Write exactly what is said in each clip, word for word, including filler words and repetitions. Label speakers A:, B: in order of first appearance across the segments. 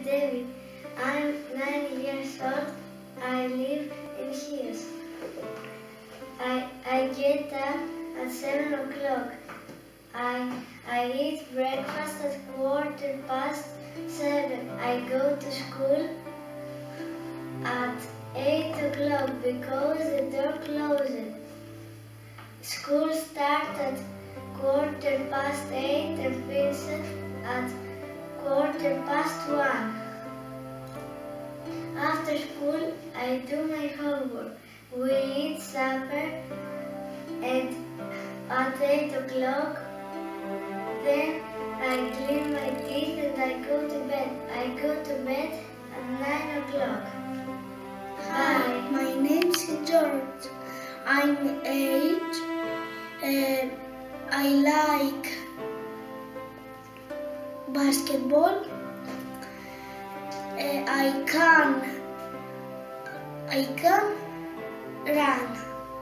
A: David. I'm nine years old. I live in Chios. I, I get up at seven o'clock. I, I eat breakfast at quarter past seven. I go to school at eight o'clock because the door closes. School starts at quarter past eight and finishes at quarter past one. After school, I do my homework. We eat supper and at eight o'clock. Then I clean my teeth and I go to bed. I go to bed at nine o'clock.
B: Hi, my name is George. I'm eight. Uh, I like basketball. Uh, I can I can run.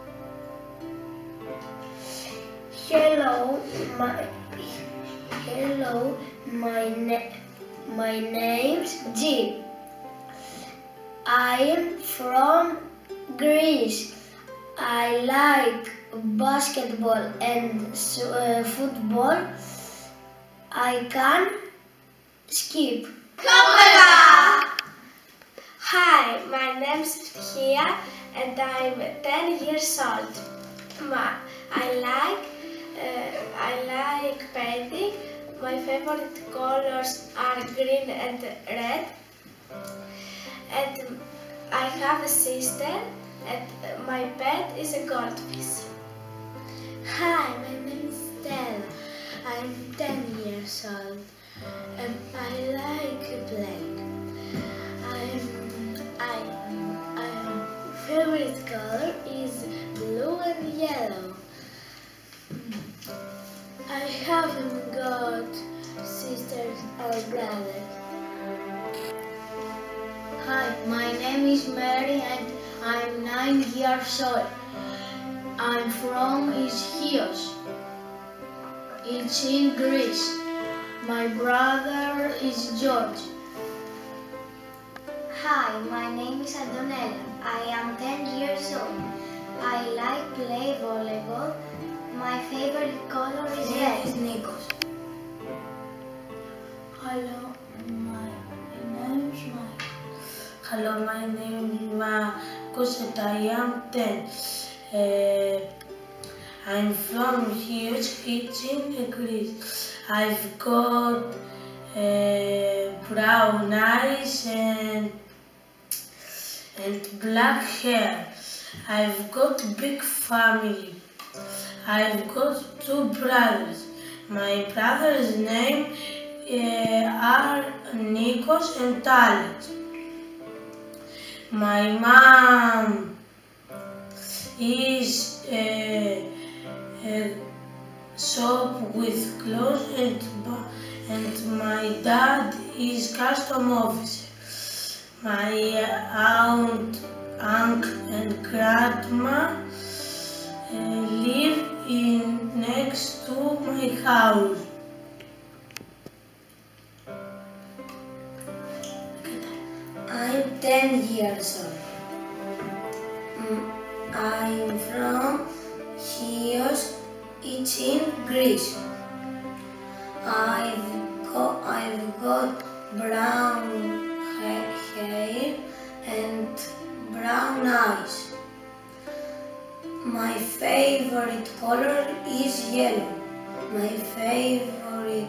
C: Hello, my hello, my na my name's G. I am from Greece. I like basketball and uh, football. I can skip.
D: Hi, my name is Thea and I'm ten years old. My, I like uh, I like painting. My favorite colors are green and red. And I have a sister and my pet is a goldfish.
E: Hi, my name is Stella. I'm ten years old and I like playing. I'm, I'm, I'm favorite color is blue and yellow. I haven't got sisters or brothers.
F: Hi, my name is Mary and I'm nine years old. I'm from Chios. It's in Greece. My brother is George.
A: Hi, my name is Adonella. I am ten years old. I like play volleyball. My favorite color is red.
C: is Nikos.
G: Hello, my name is Mike.
H: Hello, my name is Marcos and I am ten. Uh, I'm from Chios, it's in Greece. I've got uh, brown eyes and and black hair. I've got a big family. I've got two brothers. My brother's name uh, are Nikos and Alex. My mom is a, a shop with clothes and, and my dad is custom officer. My aunt, uncle and grandma uh, live in next to my house.
C: I'm ten years old. Mm, I'm from Chios, it's in Greece. I've got, I've got brown hair and brown eyes. My favorite color is yellow. My favorite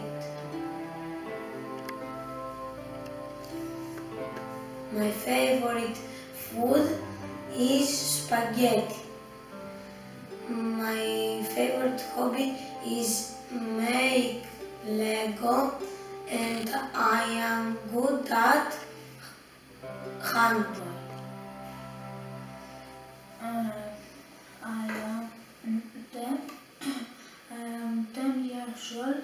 C: My favorite food is spaghetti. My favorite hobby is make Lego and I am good at handball.
G: Uh, I am ten. I am ten years old.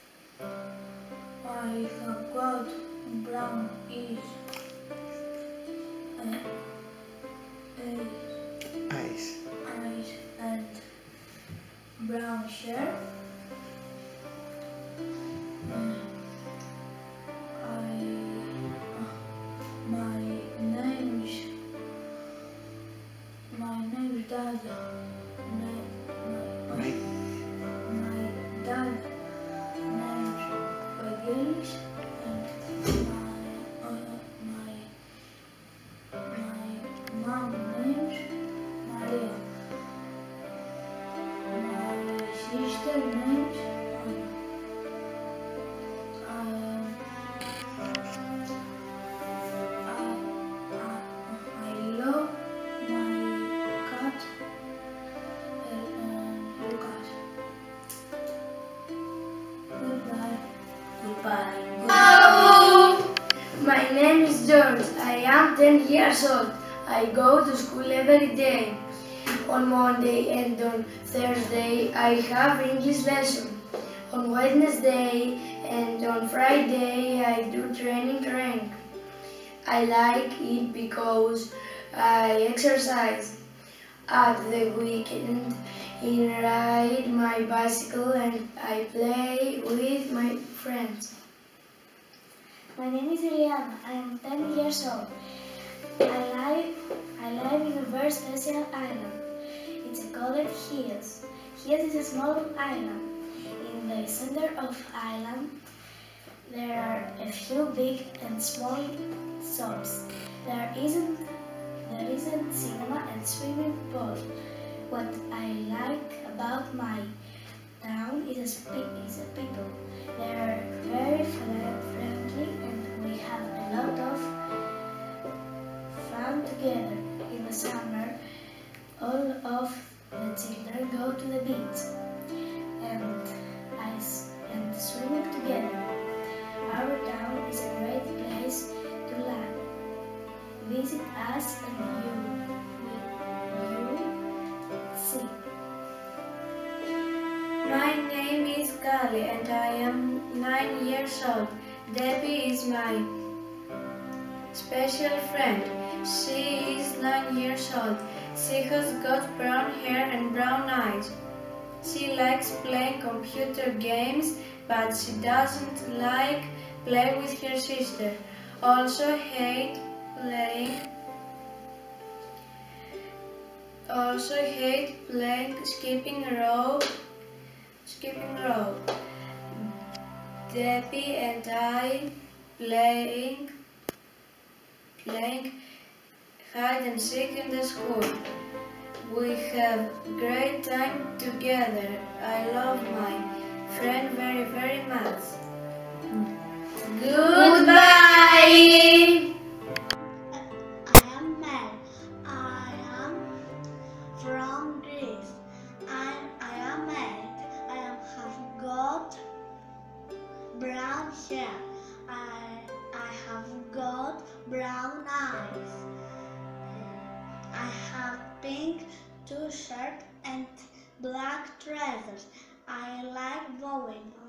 G: I have got brown eyes. Uh,
I: Eyes.
G: eyes and brown hair. Uh, I
F: George. I am ten years old. I go to school every day. On Monday and on Thursday I have English lesson. On Wednesday and on Friday I do training rank. I like it because I exercise. At the weekend I ride my bicycle and I play with my friends.
E: My name is Iliana. I am ten years old. I live, I live in a very special island. It's called Chios. Chios is a small island. In the center of the island, there are a few big and small shops. There isn't, there isn't cinema and swimming pool. What I like about my town is a, is a people. They are very friendly and we have a lot of fun together. In the summer, all of the children go to the beach and ice and swimming together. Our town is a great place to live. Visit us and you will see.
I: My name is Kali and I am nine years old. Debbie is my special friend. She is nine years old. She has got brown hair and brown eyes. She likes playing computer games, but she doesn't like play with her sister. Also hate playing also hate playing skipping rope skipping rope. Debbie and I playing playing hide and seek in the school. We have great time together. I love my friend very, very much. Goodbye!
B: I am Mel. I am from Greece. I, I am married. I am have got brown hair. I, I have got brown eyes. I have pink t-shirt and black trousers. I like bowling.